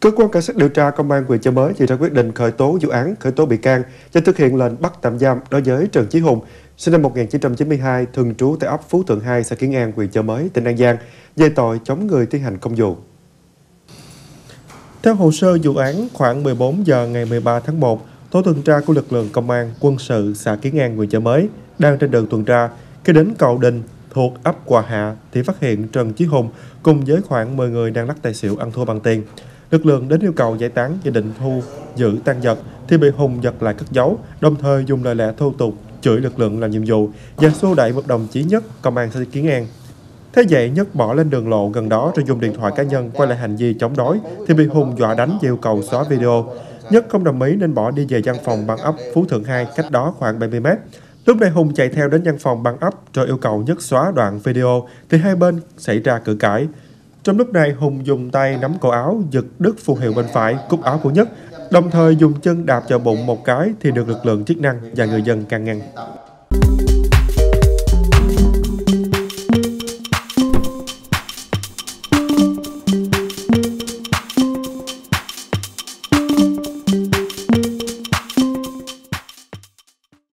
Cơ quan cảnh sát điều tra công an huyện Chợ Mới vừa ra quyết định khởi tố vụ án, khởi tố bị can và thực hiện lệnh bắt tạm giam đối với Trần Chí Hùng, sinh năm 1992, thường trú tại ấp Phú Thượng 2, xã Kiến An, huyện Chợ Mới, tỉnh An Giang, về tội chống người thi hành công vụ. Theo hồ sơ vụ án, khoảng 14 giờ ngày 13 tháng 1, tổ tuần tra của lực lượng công an quân sự xã Kiến An, huyện Chợ Mới đang trên đường tuần tra, khi đến cầu Đình thuộc ấp Hòa Hạ thì phát hiện Trần Chí Hùng cùng với khoảng 10 người đang lắc tài xỉu ăn thua bằng tiền. Lực lượng đến yêu cầu giải tán và định thu giữ tang vật thì bị Hùng giật lại cất giấu, đồng thời dùng lời lẽ thô tục chửi lực lượng làm nhiệm vụ và xô đẩy một đồng chí Nhất, công an xã Kiến An. Thế vậy Nhất bỏ lên đường lộ gần đó rồi dùng điện thoại cá nhân quay lại hành vi chống đối thì bị Hùng dọa đánh và yêu cầu xóa video. Nhất không đồng ý nên bỏ đi về văn phòng băng ấp Phú Thượng 2 cách đó khoảng 70 m. Lúc này Hùng chạy theo đến văn phòng băng ấp rồi yêu cầu Nhất xóa đoạn video thì hai bên xảy ra cự cãi. Trong lúc này Hùng dùng tay nắm cổ áo giật đứt phù hiệu bên phải cúc áo của Nhất, đồng thời dùng chân đạp vào bụng một cái thì được lực lượng chức năng và người dân can ngăn.